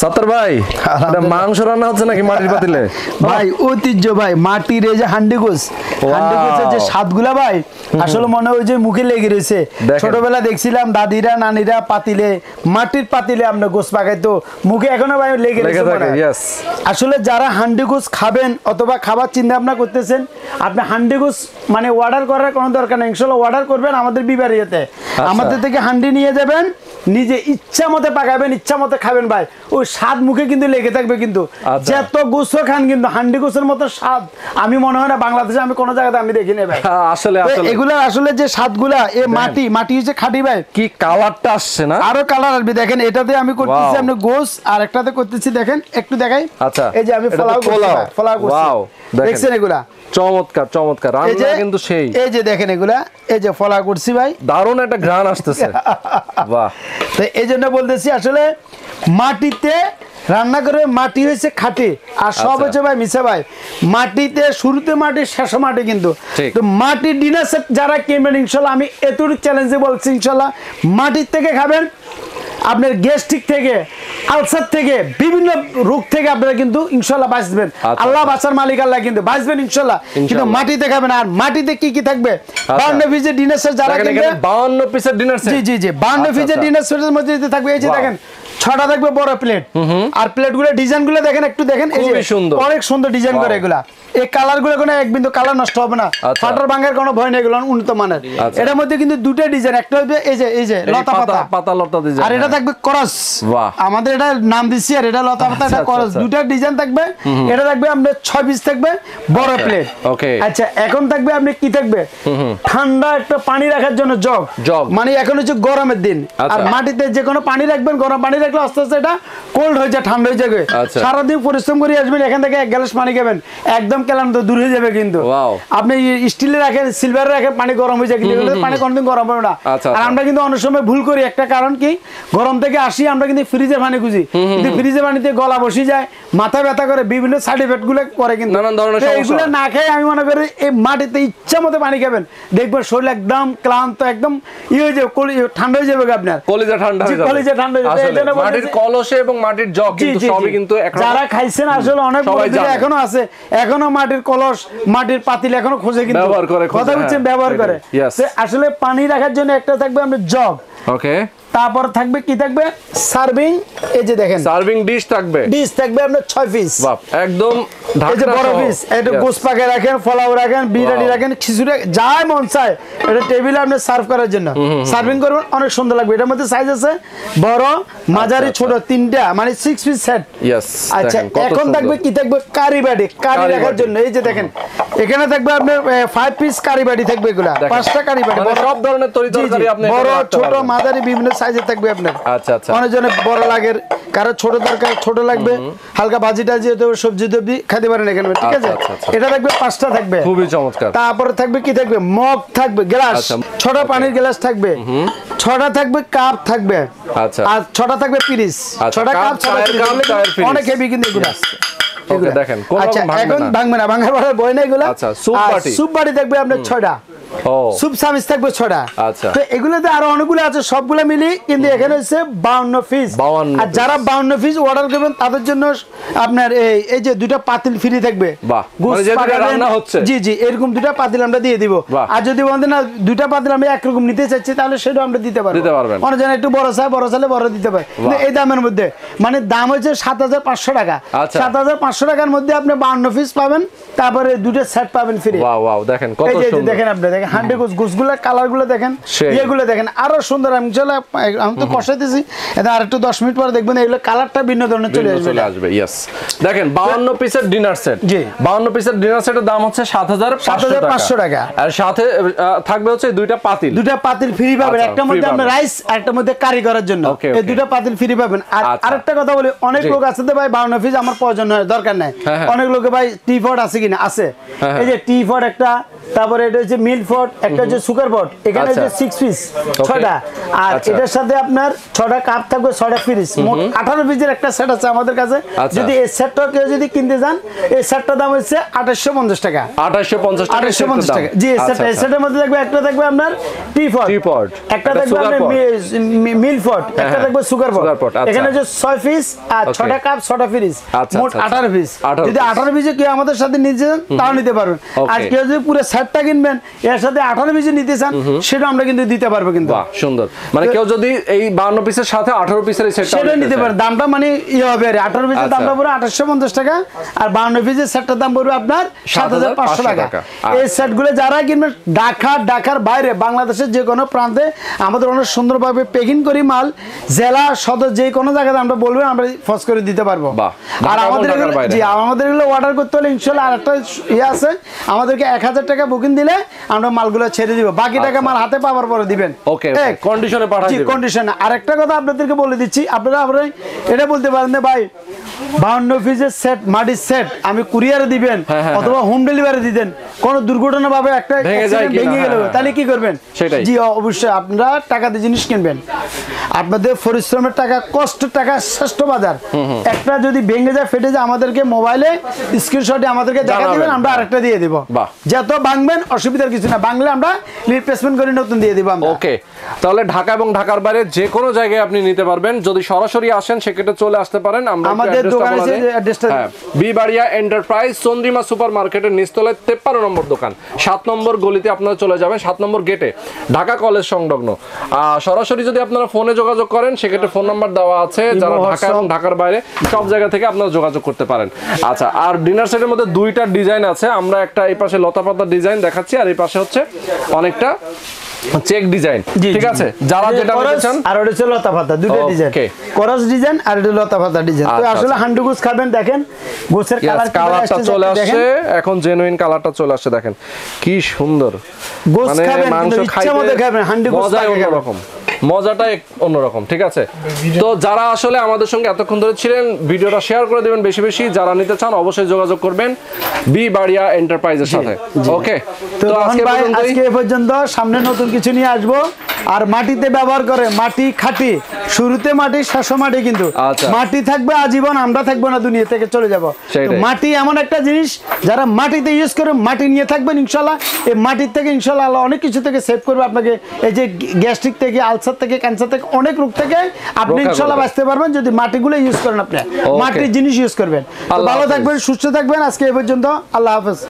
সাত্তার ভাই এটা মাংস রান্না হচ্ছে নাকি মাটির পাতিলে? ভাই ঐতিহ্য ভাই, মাটির এই যে হান্ডি গোছের যে স্বাদগুলা ভাই আসলে মনে হয় যে মুখে লেগে রয়েছে। ছোটবেলা দেখছিলাম দাদিরা নানিরা পাতিলে, মাটির পাতিলে আমরা গোছ পাকাইতো, মুখে এখনো ভাই লেগে রয়েছে। আসলে যারা হান্ডি গোছ খাবেন অথবা খাবার চিন্তা ভাবনা করতেছেন, আপনি হান্ডি গোছ মানে অর্ডার করার কোনো দরকার নেই, ইনশাআল্লাহ অর্ডার করবেন আমাদের বিবারিয়াতে, আমাদের থেকে হান্ডি নিয়ে যাবেন, নিজে ইচ্ছা মতো পাকাবেন, ইচ্ছা মতো খাবেন ভাই, ওই স্বাদ মুখে কিন্তু লেগে থাকবে। কিন্তু যত গোছ খান কিন্তু হান্ডি গোছের মতো স্বাদ আমি মনে হয় না বাংলাদেশে আমি কোনো জায়গাতে আমি দেখিনি ভাই। আসলে এগুলো আসলে যে স্বাদগুলা মাটি হচ্ছে খাঁটি ভাই। কি কালারটা আসছে না, আরো কালার আসবে দেখেন। এটাতে আমি করতেছি আপনি গোছ, আর একটাতে করতেছি দেখেন একটু দেখাই। আচ্ছা এই যে আমি ফলাও করছি, দেখছেন এগুলা চমৎকার চমৎকার রান্না কিন্তু সেই। এই যে দেখেন এগুলা, এই যে ফলা করছি ভাই, দারুণ একটা ঘ্রাণ আসতেছে। বাহ, তো এই জন্য বলতেছি আসলে মাটিতে রান্না করে, মাটি হয়েছে খাঁটি, আর সব হচ্ছে ভাই মিশা ভাই। মাটিতে শুরুতে মাটি, শেষ মাটি কিন্তু। তো মাটির ডিনার সেট যারা কিনবেন ইনশাল্লাহ আমি এতটুকু চ্যালেঞ্জে বলছি, ইনশাল্লাহ মাটির থেকে খাবেন, আপনার গ্যাস্ট্রিক থেকে, আলসার থেকে, বিভিন্ন রোগ থেকে আপনারা কিন্তু ইনশাল্লাহ বাঁচবেন। আল্লাহ বাঁচার মালিক আল্লাহ, কিন্তু বাঁচবেন ইনশাল্লাহ। কিন্তু মাটিতে খাবেন। আর মাটিতে কি কি থাকবে? 52 পিসের ডিনার সেট যারা কিনবে, 52 পিসের ডিনার সেট, জি 52 পিসের ডিনার সেটের মধ্যে থাকবে। এই যে দেখেন 6টা থাকবে বড় প্লেট, আর প্লেটগুলো ডিজাইনগুলো দেখেন একটু দেখেন, এই যে অনেক সুন্দর ডিজাইন করে এগুলা। এই কালারগুলো কোনো এক বিন্দু কালার নষ্ট হবে না, ফাটার ভাঙার কোনো ভয় নেই, এগুলো উন্নত মানের। এটার মধ্যে কিন্তু দুটো ডিজাইন, একটা হবে এই যে লতা পাতা লতা ডিজাইন, আর এটা থাকবে করস। আমাদের এটা নাম দিচ্ছি, আর এটা লতা পাতা, এটা করস। দুটো ডিজাইন থাকবে। এটা থাকবে আপনার 6 পিস থাকবে বড় প্লেট। আচ্ছা, এখন থাকবে আপনি কি থাকবে, ঠান্ডা একটা পানি রাখার জন্য জগ, মানে এখন হচ্ছে গরমের দিন, আর মাটিতে যে কোনো পানি রাখবেন, গরম পানি রাখলে আস্তে আস্তে এটা কোল্ড হয়ে যায়, ঠান্ডা হয়ে যাবে। সারাদিন পরিশ্রম করে আসবেন, এখান থেকে 1 গ্লাস পানি খাবেন, একদম ক্লান্ত দূর হয়ে যাবে। কিন্তু আপনি স্টিলে রাখেন, সিলভারে রাখেন, পানি গরম হয়ে যায়, কিন্তু পানি কোনদিন গরম হবে না। আর আমরা কিন্তু অনেক সময় ভুল করি, একটা কারণ কি, গরম থেকে আসি আমরা কিন্তু ফ্রিজের পানি খুঁজি, কিন্তু ফ্রিজের পানিতে গলা বসে যায়, মাথা ব্যথা করে, বিভিন্ন সাইড এফেক্ট গুলো করে। কিন্তু এইগুলো না খেয়ে আমি মনে করি এই মাটিতে ইচ্ছা মতো পানি খাবেন, দেখবেন শরীর একদম ক্লান্ত, একদম হয়ে যাবে, ঠান্ডা হয়ে যাবে, আপনার কলিজা ঠান্ডা হয়ে যাবে, কলিজা ঠান্ডা হয়ে যাবে। মাটির কলসে এবং মাটির জগ কিন্তু সবই কিন্তু যারা খাইছেন আসলে অনেক এখনো আছে, এখনো মাটির কলস, মাটির পাতিল এখনো খোঁজে, কিন্তু ব্যবহার করে, কথা বলছেন ব্যবহার করে। আসলে পানি রাখার জন্য একটা থাকবে আমাদের জগ, ওকে, তারপর থাকবে কি থাকবে সার্ভিং, এই যে দেখেন সার্ভিং ডিশ থাকবে আপনার 6 পিস, বাহ, একদম ঢাকা বড় পিস। এটা গোস পাকে রাখেন, ফলাও রাখেন, বিরিয়ানি রাখেন, খিচুড়ি যা মন চায় এটা টেবিলে আপনি সার্ভ করার জন্য সার্ভিং করবেন, অনেক সুন্দর লাগবে। এটার মধ্যে সাইজ আছে বড়, মাঝারি, ছোট, তিনটা, মানে 6 পিস সেট। আচ্ছা, এখন থাকবে কি থাকবে কারি বাটি, কারি রাখার জন্য। এই যে দেখেন এখানে থাকবে আপনার 5 পিস কারি বাটি থাকবে, এগুলা 5টা কারি বাটি, সব ধরনের তরকারি আপনি বড় ছোট মাঝারি বিভিন্ন সাইজে থাকবে আপনার। আচ্ছা আচ্ছা, অনেকজনের বড় লাগে, কারো ছোট দরকার, ছোট লাগবে, হালকা ভাজি টাজি সবজি টবজি খেতে পারেন এখানে, ঠিক আছে। এটা থাকবে 5টা থাকবে, খুবই চমৎকার। তারপরে থাকবে কি থাকবে, মগ থাকবে, গ্লাস, 6টা পানির গ্লাস থাকবে, 6টা থাকবে কাপ থাকবে, আচ্ছা, আর 6টা থাকবে পিরিস, 6টা কাপ, 6টা পিরিস, অনেক হেভি কিন্তু এগুলো। ওকে, দেখেন আচ্ছা, এখন ভাঙবে না, ভাঙার পরে বই না এগুলো। আচ্ছা, সুপ বাটি থাকবে আপনার 6টা, সুপ সামিজ থাকবে 6টা। আচ্ছা, তো এগুলোতে আরো অনেকগুলো আছে, সবগুলো মিলি কিন্তু এখানে হচ্ছে 52 পিস। আর যারা 52 পিস অর্ডার করবেন তাদের জন্য আপনার এই যে 2টা পাতিল ফ্রি থাকবে। বাহ, মানে যেটা রান্না হচ্ছে, জি জি, এরকম 2টা পাতিল আমরা দিয়ে দিব। আর যদি বলেন না 2টা পাতিল আমি একরকম নিতে চাচ্ছি, তাহলে সেটা আমরা দিতে পারবো। অনেক জন একটু বড় চায়, বড় চাইলে বড় দিতে পারে, কিন্তু এই দামের মধ্যে, মানে দাম হচ্ছে 7500 টাকা। 7500 টাকার মধ্যে আপনি 52 পিস পাবেন, তারপরে 2টা সেট পাবেন ফ্রি। ওয়াও ওয়াও, দেখেন কত সুন্দর, দেখেন আপনি দেখেন হান্ডি গোছগুলো, কালারগুলো দেখেন, এগুলো দেখেন আরো সুন্দর। আমি তো কষাইতেছি, এটা আর একটু 10 মিনিট পরে দেখবেন এগুলো কালারটা ভিন্ন ধরনের চলে আসবে। ইয়েস, দেখেন 52 পিসের ডিনার সেট, জি 52 পিসের ডিনার সেটের দাম হচ্ছে 7500 টাকা। আর সাথে থাকবে হচ্ছে 2টা পাতিল ফ্রি পাবেন, একটার মধ্যে আপনি রাইস আর একটার মধ্যে কারি করার জন্য এই 2টা পাতিল ফ্রি পাবেন। আর আরেকটা কথা বলি, অনেক লোক আছে তো ভাই 52 পিস আমার প্রয়োজন হয়, দরকার নাই। অনেক লোকে ভাই টি পট আছে কিনা, আছে, এই যে টি পট একটা, তারপরে এটা হচ্ছে মিল্ক পট, একটা হচ্ছে সুগার পট, এখানে হচ্ছে 6 পিস 6টা। আর এটার সাথে আপনার 6টা কাপ থাকবে, 6টা পিস, মোট 18 পিসের একটা সেট আছে আমাদের কাছে। যদি এই সেটটা কেউ যদি কিনতে যান, এই সেটটার দাম হচ্ছে 2850 টাকা। 2850 টাকা। জি, এই সেটের মধ্যে থাকবে, একটা থাকবে আপনার টি পট, একটা থাকবে আপনার মিল পট, একটা থাকবে সুগার পট। এখানে যে 6 পিস আর 6টা কাপ 6টা ফ্রিজ, মোট 18 পিস। যদি 18 পিসে কেউ আমাদের সাথে নিতে চান তাও নিতে পারবেন। আর কেউ যদি পুরো সেটটা কিনবেন এর সাথে 18 পিসে নিতে চান সেটা আমরা কিন্তু দিতে পারবো কিন্তু। বাহ, সুন্দর। মানে কেউ যদি এই 52 পিসের সাথে 18 পিসের এই সেটটা নিতে পারে, দামটা মানে হবে 18 পিসের দামটা পড়বে 2850 টাকা, আর 52 পিসের সেটটার দাম পড়বে আপনার 7500 টাকা। এই সেটগুলো যারা কিনবেন ঢাকার বাইরে বাংলাদেশের যে কোনো প্রান্তে আমাদের অনেক সুন্দরভাবে প্যাকিং করি মাল, জেলা সদর যে কোনো জায়গায় আমরা বলবেন আমরা ফস করে দিতে পারবো। আর আমাদের এগুলো অর্ডার করতে হলে ইনশাআল্লাহ আরেকটা আছে, আমাদেরকে 1000 টাকা বুকিং দিলে আমরা মালগুলো ছেড়ে দিব, বাকি টাকা মাল হাতে পাওয়ার পরে দিবেন। ওকে, কন্ডিশনে পাঠিয়ে দিবেন। কন্ডিশনে। আরেকটা কথা আপনাদেরকে বলে দিচ্ছি, আপনারা এটা বলতে পারেন যে ভাই 52 পিসের সেট, মাটির সেট আমি কুরিয়ারে দিবেন অথবা হোম ডেলিভারি দিবেন, কোনো দুর্ঘটনা ভাবে একটা ভেঙে গেল তাহলে কি করবেন? জি অবশ্যই আপনারা টাকা দিয়ে জিনিস কিনবেন, আপনাদের পরিশ্রমের টাকা, কষ্টের টাকা শ্রেষ্ঠ বাজার। একটা যদি ভেঙে যায়, ফেটে যায়, আমাদেরকে মোবাইলে স্ক্রিনশটে আমাদেরকে দেখা দিবেন, আমরা আরেকটা দিয়ে দিব। যত ভাঙবেন অসুবিধার কিছু না, ভাঙলে আমরা রিপ্লেসমেন্ট করে নতুন দিয়ে দিব আমরা। ওকে, তাহলে ঢাকা এবং ঢাকার বাইরে যে কোনো জায়গায় আপনি নিতে পারবেন। যদি সরাসরি আসেন সেক্ষেত্রে চলে আসতে পারেন। আমাদের দোকানে অ্যাড্রেসটা B-Baria এন্টারপ্রাইজ চন্দ্রিমা সুপার মার্কেটের নিচতলায় 53 নম্বর দোকান, 7 নম্বর গলিতে আপনারা চলে যাবেন, 7 নম্বর গেটে, ঢাকা কলেজ সংলগ্ন। সরাসরি যদি আপনারা ফোনে যোগাযোগ করেন সেক্ষেত্রে ফোন নাম্বার দেওয়া আছে, যারা ঢাকা এবং ঢাকার বাইরে সব জায়গা থেকে আপনারা যোগাযোগ করতে পারেন। আচ্ছা, আর ডিনার সেটের মধ্যে দুইটা ডিজাইন আছে, আমরা একটা এই পাশে লতা পাতা ডিজাইন দেখাচ্ছি, আর এই পাশে হচ্ছে অনেকটা চেক ডিজাইন। ঠিক আছে, যারা যেটা বলেছেন, আর ওটা হচ্ছে লতা পাতা, দুটো ডিজাইন, করস ডিজাইন আর এটা লতা পাতা ডিজাইন। তো আসলে হান্ডি গোস খাবেন, দেখেন গোসের কালারটা চলে আসছে, এখন জেনুইন কালারটা চলে আসছে, দেখেন কি সুন্দর। গোস খাবেন, ইচ্ছা মতো খাবেন, হান্ডি গোস অন্যরকম, মজাটা অন্যরকম। ঠিক আছে, তো যারা আসলে আমাদের সঙ্গে এতক্ষণ ধরে ছিলেন, ভিডিওটা শেয়ার করে দেবেন বেশি বেশি। যারা নিতে চান অবশ্যই যোগাযোগ করবেন B-Baria এন্টারপ্রাইজের সাথে। ওকে, তো আজকে এই পর্যন্ত, সামনে নতুন কিছু নিয়ে আসবো। আর মাটিতে ব্যবহার করে, মাটি খাঁটি, শুরুতে মাটি শেষে মাটি, কিন্তু মাটি থাকবে আজীবন, আমরা থাকবো না, দুনিয়া থেকে চলে যাব। মাটি এমন একটা জিনিস, যারা মাটিতে ইউজ করে মাটি নিয়ে থাকবেন ইনশাল্লাহ, এই মাটির থেকে ইনশাল্লাহ আল্লাহ অনেক কিছু থেকে সেভ করবে আপনাকে। এই যে গ্যাস্ট্রিক থেকে, আলসার থেকে, ক্যান্সার থেকে, অনেক রোগ থেকে আপনি ইনশাল্লাহ বাঁচতে পারবেন যদি মাটিগুলো ইউজ করেন। আপনি মাটির জিনিস ইউজ করবেন। ভালো থাকবেন, সুস্থ থাকবেন। আজকে এই পর্যন্ত, আল্লাহ হাফেজ।